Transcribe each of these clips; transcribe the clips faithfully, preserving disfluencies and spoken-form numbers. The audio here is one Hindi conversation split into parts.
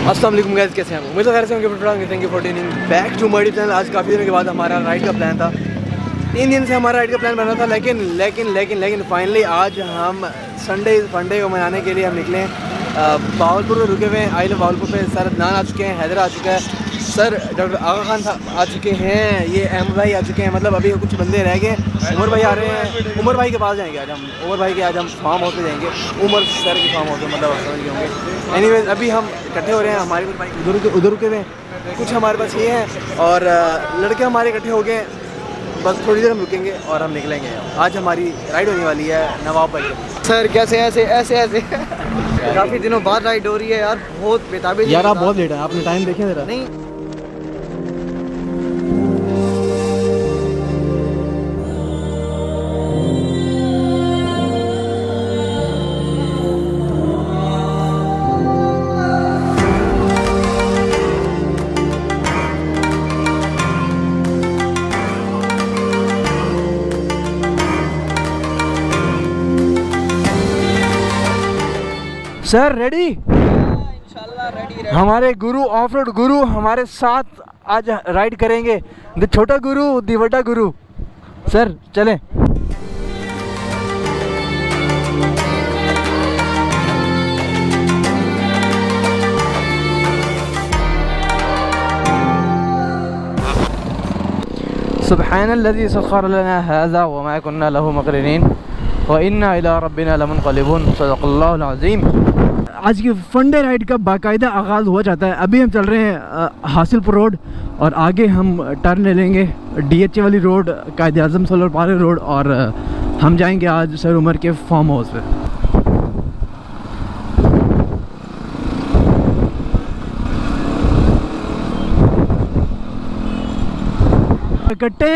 अस्सलाम वालेकुम गाइस, कैसे हैं? उम्मीद है से होंगे। Thank you for tuning back to my channel. आज काफ़ी दिनों के बाद हमारा राइड का प्लान था। तीन दिन से हमारा राइड का प्लान बना था, लेकिन लेकिन लेकिन लेकिन फाइनली आज हम संडे फंडे को मनाने के लिए हम निकले। बावलपुर में रुके हुए हैं। आई लव बावलपुर पे सर अदनान आ चुके हैं, हैदर आ चुका है, सर डॉक्टर आगा खान आ चुके हैं, ये अहमद भाई आ चुके हैं। मतलब अभी कुछ बंदे रह गए। उमर भाई आ रहे हैं। उमर भाई के पास जाएंगे आज हम। उमर भाई के आज हम फार्म हाउस पे जाएंगे। उमर सर के फार्म हाउस में, मतलब समझ गए होंगे। एनीवेज अभी हम इकट्ठे हो रहे हैं। हमारे कुछ भाई उधर उधर रुके हुए हैं, कुछ हमारे पास ये हैं और लड़के हमारे इकट्ठे हो गए। बस थोड़ी देर हम रुकेंगे और हम निकलेंगे। आज हमारी राइड होने वाली है नवाब भाई। सर कैसे ऐसे ऐसे ऐसे काफ़ी दिनों बाद राइड हो रही है यार, बहुत बेताबी यार। आप बहुत लेट है, आपने टाइम देखे जरा? नहीं सर रेडी? इंशाल्लाह रेडी रेडी। हमारे गुरु ऑफ रोड गुरु हमारे साथ आज राइड करेंगे। द छोटा गुरु द बड़ा गुरु। सर चलें। सुब्हानल्लज़ी सख़्ख़र लना हाज़ा व मा कुन्ना लहू मुक़रिनीन व इन्ना इला रब्बिना लमुनक़लिबून। सदक़ल्लाहुल अज़ीम। आज की फंडे राइड का बाकायदा आगाज़ हो जाता है। अभी हम चल रहे हैं हासिलपुर रोड और आगे हम टर्न ले लेंगे डीएचए वाली रोड, कायदे आज़म सोलर पार्क रोड, और हम जाएंगे आज सर उमर के फार्म हाउस पे। इकट्ठे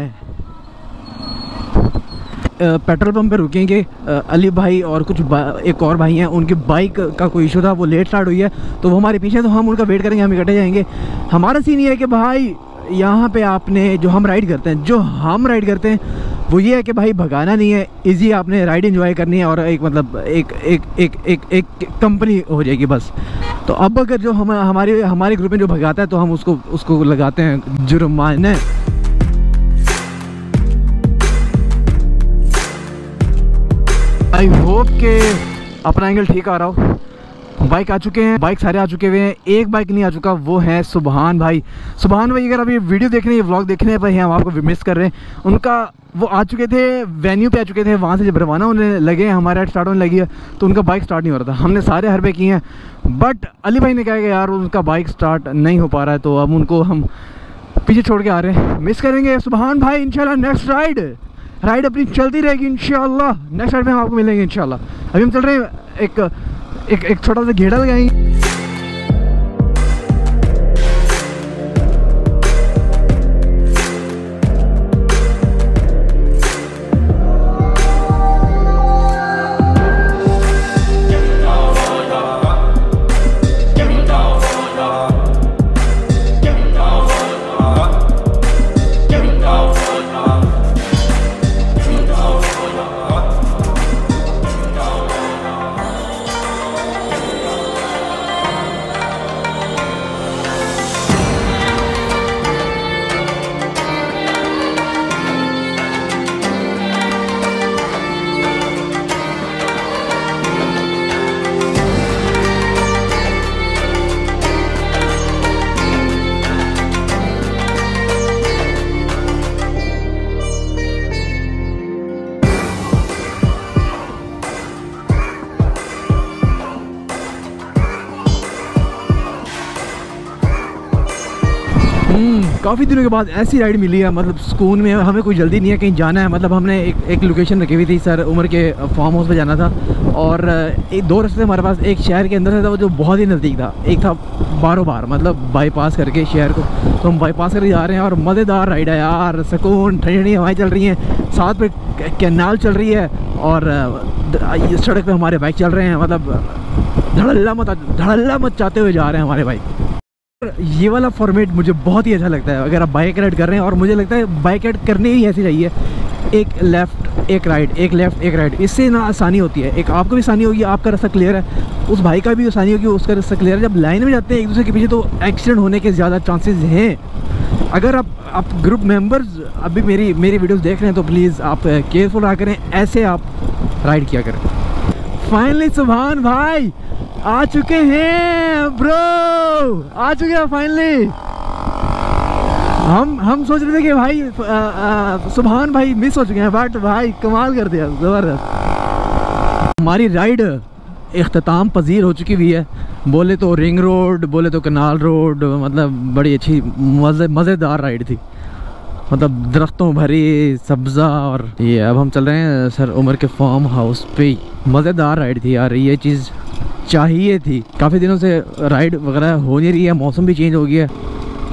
पेट्रोल पंप पे रुकेंगे। अली भाई और कुछ एक और भाई हैं, उनकी बाइक का कोई इशू था, वो लेट स्टार्ट हुई है तो वो हमारे पीछे, तो हम उनका वेट करेंगे, हम इकट्ठे जाएंगे। हमारा सीन ये है कि भाई यहाँ पे आपने जो हम राइड करते हैं जो हम राइड करते हैं वो ये है कि भाई भगाना नहीं है, इजी आपने राइड एंजॉय करनी है और एक मतलब एक एक एक एक एक कंपनी हो जाएगी बस। तो अब अगर जो हम हमारे हमारे ग्रुप में जो भगाता है तो हम उसको उसको लगाते हैं जुर्माने। आई होप के अपना एंगल ठीक आ रहा हो। बाइक आ चुके हैं, बाइक सारे आ चुके हुए हैं। एक बाइक नहीं आ चुका, वो है सुबहान भाई। सुबहान भाई अगर अभी वीडियो देख रहे हैं, व्लॉग देख रहे हैं भाई, हम आपको मिस कर रहे हैं। उनका वो आ चुके थे, वेन्यू पे आ चुके थे, वहाँ से जब रवाना होने लगे, हमारे राइड स्टार्ट होने लगी है तो उनका बाइक स्टार्ट नहीं हो रहा था। हमने सारे हरबे किए हैं, बट अली भाई ने कहा कि यार उनका बाइक स्टार्ट नहीं हो पा रहा है, तो अब उनको हम पीछे छोड़ के आ रहे हैं। मिस करेंगे सुबहान भाई। इंशाल्लाह नेक्स्ट राइड राइड अपनी चलती रहेगी इंशाल्लाह। नेक्स्ट राइड में हम आपको मिलेंगे इंशाल्लाह। अभी हम चल रहे हैं, एक एक, एक छोटा सा घेड़ा लगाएंगे। काफ़ी दिनों के बाद ऐसी राइड मिली है, मतलब सुकून में। हमें कोई जल्दी नहीं है, कहीं जाना है। मतलब हमने एक एक लोकेशन रखी हुई थी, सर उमर के फार्म हाउस पे जाना था, और एक दो रास्ते हमारे पास। एक शहर के अंदर से था वो जो बहुत ही नज़दीक था, एक था बारो बार मतलब बाईपास करके शहर को, तो हम बाईपास करके जा रहे हैं। और मज़ेदार राइड है यार, सुकून, ठंडी ठंडी हवाएँ चल रही हैं, साथ पे कैनाल चल रही है और सड़क पे हमारे बाइक चल रहे हैं। मतलब धड़ल्ला मत धड़ल्ला मत चाहते हुए जा रहे हैं हमारे बाइक। ये वाला फॉर्मेट मुझे बहुत ही अच्छा लगता है अगर आप बाइक राइड कर रहे हैं, और मुझे लगता है बाइक राइड करनी ही ऐसी चाहिए एक लेफ़्ट एक राइट, एक लेफ़्ट एक राइट, इससे ना आसानी होती है। एक आपको भी आसानी होगी, आपका रास्ता क्लियर है, उस भाई का भी आसानी होगी, उसका रास्ता क्लियर है। जब लाइन में जाते हैं एक दूसरे के पीछे तो एक्सीडेंट होने के ज़्यादा चांसेस हैं। अगर आप आप ग्रुप मेंबर्स अभी मेरी मेरी वीडियोस देख रहे हैं तो प्लीज़ आप केयरफुल रहा करें, ऐसे आप राइड किया करें। फाइनली सुभान भाई आ चुके हैं ब्रो, आ चुके हैं फाइनली। हम हम सोच रहे थे कि भाई आ, आ, सुभान भाई मिस हो चुके हैं, बट भाई कमाल कर दिया, ज़बरदस्त। हमारी राइड इख्तिताम पजीर हो चुकी हुई है। बोले तो रिंग रोड, बोले तो कनाल रोड, मतलब बड़ी अच्छी मज़े मज़ेदार राइड थी, मतलब दरख्तों भरी सब्ज़ा। और ये अब हम चल रहे हैं सर उमर के फार्म हाउस पे। मज़ेदार राइड थी यार, ये चीज़ चाहिए थी। काफ़ी दिनों से राइड वगैरह हो नहीं रही है, मौसम भी चेंज हो गया है।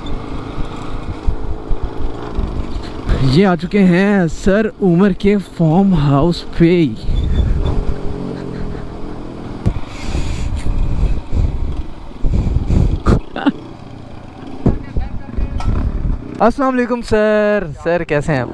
ये आ चुके हैं सर उमर के फार्म हाउस पे। अस्सलाम वालेकुम सर, सर कैसे हैं आप?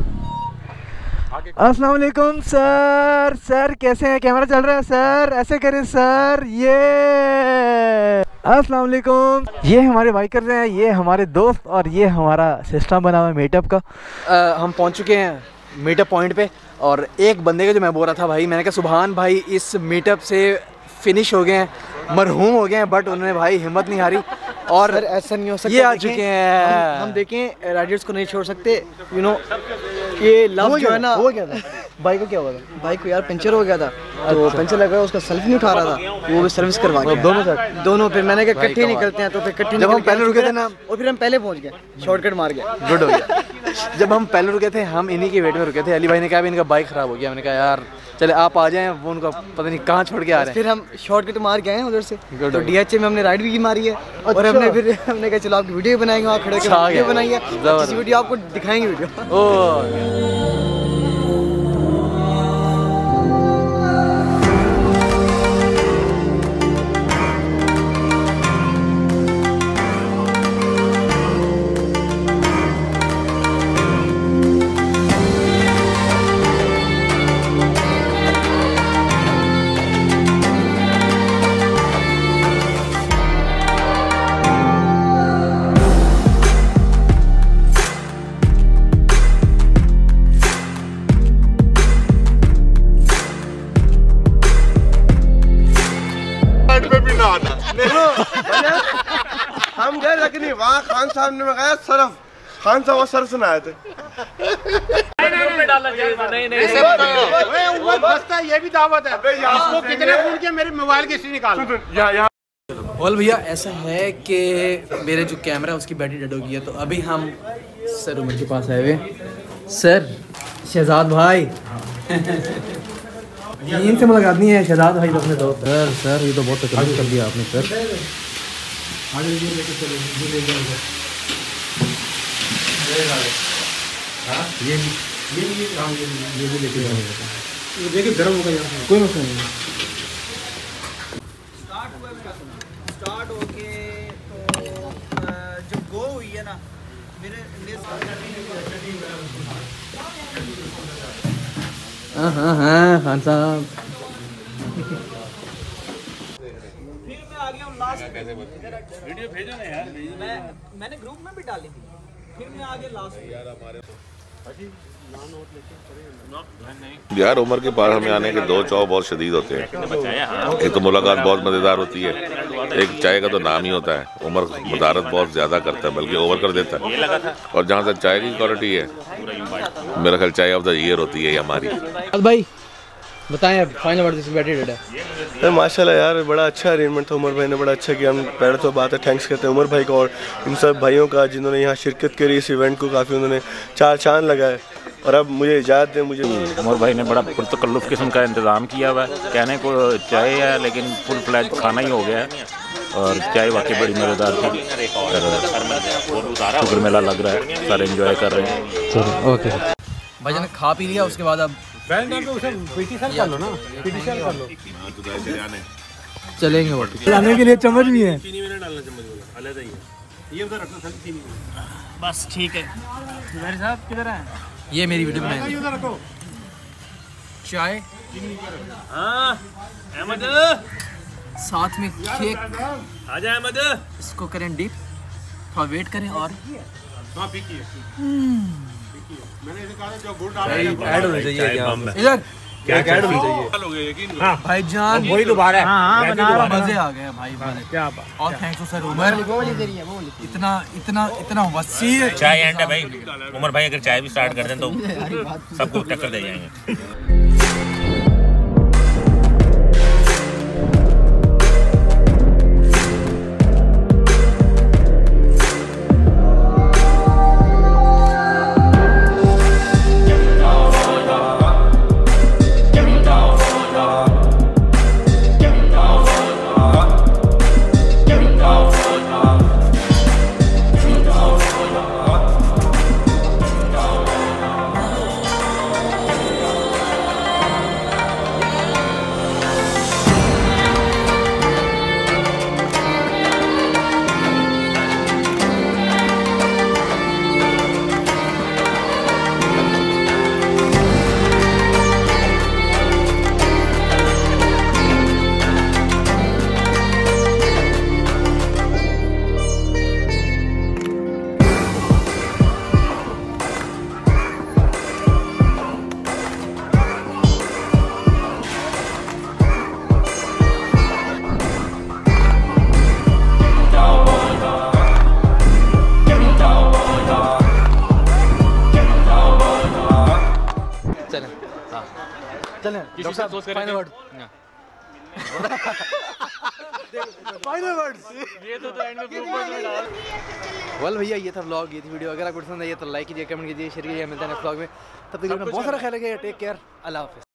अस्सलाम वालेकुम सर, सर कैसे हैं? कैमरा चल रहा है सर, ऐसे करें सर। ये अस्सलाम वालेकुम, ये हमारे बाइकर्स हैं, ये हमारे दोस्त और ये हमारा सिस्टम बना हुआ है मीटअप का। आ, हम पहुंच चुके हैं मीटअप पॉइंट पे और एक बंदे का जो मैं बोल रहा था भाई, मैंने कहा सुभान भाई इस मीटअप से फिनिश हो गए हैं, मरहूम हो गए हैं, बट उन्होंने भाई हिम्मत नहीं हारी और सर ऐसा नहीं हो सकता। ये आ चुके हैं। हम, हम देखें राइडर्स को नहीं छोड़ सकते, यू नो। ये लव जो है ना, हो गया था बाइक को, क्या हुआ था? बाइक को यार पंचर हो गया था, तो पंचर लगा, उसका सेल्फ नहीं उठा रहा था, वो भी सर्विस करवा के दोनों साथ दोनों। फिर मैंने कहा इकट्ठे निकलते हैं, तो फिर इकट्ठे जब हम पहले रुके थे ना, और फिर हम पहले पहुंच गए, शॉर्टकट मार गए, गुड हो गया। जब हम पहले रुके थे, हम इन्हीं की वेट में रुके थे। अली भाई ने कहा इनका बाइक ख़राब हो गया, मैंने कहा यार चले आप आ जाएं, वो उनका पता नहीं कहाँ छोड़ के आ रहे हैं। फिर हम शॉर्टकट मार गए हैं उधर से, तो डीएचए में हमने राइड भी की मारी है। और हमने फिर हमने कहा चलो आपकी वीडियो बनाएंगे, वहाँ खड़े होकर वीडियो बनाएंगे, इस वीडियो आपको दिखाएंगे वीडियो। ओह हम गए लेकिन वहाँ खान साहब ने गया सरफ, खान साहब सरफ सुनाए थे। नहीं नहीं ये भी दावत है, इसको कितने फोन किया मेरे मोबाइल की स्क्रीन निकाल। बोल भैया ऐसा है कि मेरे जो कैमरा है उसकी बैटरी डेड हो गई है, तो अभी हम सर उमर के पास आए हुए। सर शहजाद भाई इनसे मुलाकात नहीं है, शहजाद भाई अपने दोस्त। सर सर ये तो बहुत तकलीफ कर दिया आपने सर। ये ये ये भी लेके जाएंगे, देखिए गर्म होगा यहाँ, कोई मसला नहीं। स्टार्ट होके तो जब गो हुई है ना मेरे हाँ हाँ हाँ खान साहब फिर मैं आ गया हूँ लास्ट वीडियो भेजो ना यार, मैं मैंने ग्रुप में भी डाली थी, फिर मैं आ गया लास्ट यार हमारे यार उमर के पास हमें आने के दो चाव बहुत शदीद होते हैं। एक तो मुलाकात बहुत मज़ेदार होती है, एक चाय का तो नाम ही होता है। उमर मदारत बहुत ज़्यादा करता है, बल्कि ओवर कर देता है। और जहाँ तक चाय की क्वालिटी है, मेरा ख्याल चाय ऑफ द ईयर होती है हमारी। भाई बताएं फाइनल वर्ड जिसकी बैटरी डेड है। माशाल्लाह यार बड़ा अच्छा अरेंजमेंट था, उमर भाई ने बड़ा अच्छा किया। हम पहले तो बात है थैंक्स कहते हैं उमर भाई का और इन सब भाइयों का जिन्होंने यहाँ शिरकत करी इस इवेंट को, काफ़ी उन्होंने चार चांद लगाए। और अब मुझे इजाज़त दें, मुझे उमर भाई ने बड़ा पुरतकल्लुफ़ किस्म का इंतज़ाम किया हुआ है। कहने को चाय है लेकिन फुल फ्लैज खाना ही हो गया है, और चाय वाकई बड़ी मज़ेदार थी। शुक्र मेला लग रहा है, सारे एंजॉय कर रहे हैं। चलो ओके भाईजान खा पी लिया, उसके बाद अब चलेंगे वापस। लाने के लिए चम्मच भी है, बस ठीक है। साहब किधर है? ये मेरी वीडियो बनाएंगे। चाय, हाँ अहमद, साथ में केक, आजा अहमद। इसको करें डीप, थोड़ा वेट करें और ऐड होनी चाहिए इधर क्या ऐड होनी चाहिए भाईजान। वही तो बात है। हाँ, मजे आ गए भाई वाले। क्या बात। और थैंक्स टू सर उमर, इतना इतना इतना वसी चाय एंड है भाई। उमर भाई अगर चाय भी स्टार्ट कर दें तो सबको टक्कर दे जाएंगे। चलें डॉक्टर साहब फाइनल वर्ड फाइनल वर्ड्स ये तो तो एंड में प्रूफ में डाल। वेल भैया ये था व्लॉग, ये थी वीडियो। अगर आपको पसंद आई तो लाइक कीजिए, कमेंट कीजिए, शेयर कीजिए। मिलते हैं नेक्स्ट व्लॉग में, तब तक बहुत सारा ख्याल रखिएगा। टेक केयर, अल्लाह हाफिज़।